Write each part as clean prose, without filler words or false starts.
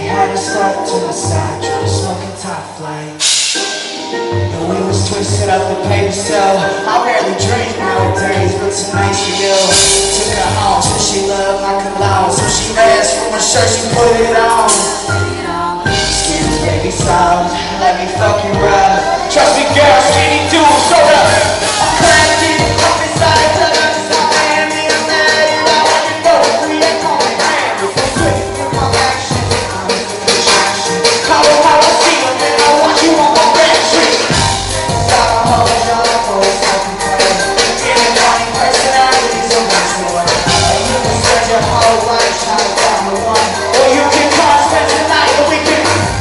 had us up to my side, trying to smoking top flight. And we was twisted up the paper, so I barely drink nowadays, but tonight's for you. Took her home, so she loved my cologne, so she asked for my shirt, she put it on. Skin is baby soft, let me fuck you rough. Trust me girl, skinny dude, so up. I'm cracked it up inside, tell her just how I am, and I'm mad at how I can go. We ain't going grand, if we quick with my action, I'm a distraction. How I see them, and I want you on my back street. Got my hoes on up, always talking crazy. Getting funny personalities, I'm not sure. And you can spend your whole life trying to find the one. Or you can come spend the night, and we can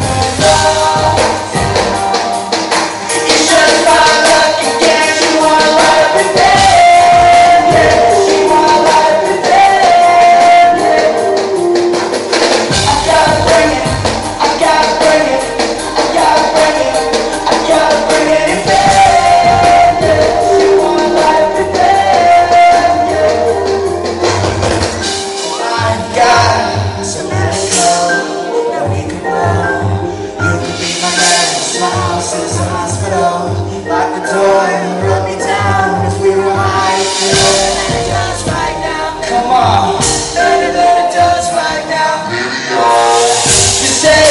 lock the door and rub me down. If we were high, let it dust right now. Come on, let it dust right now. You say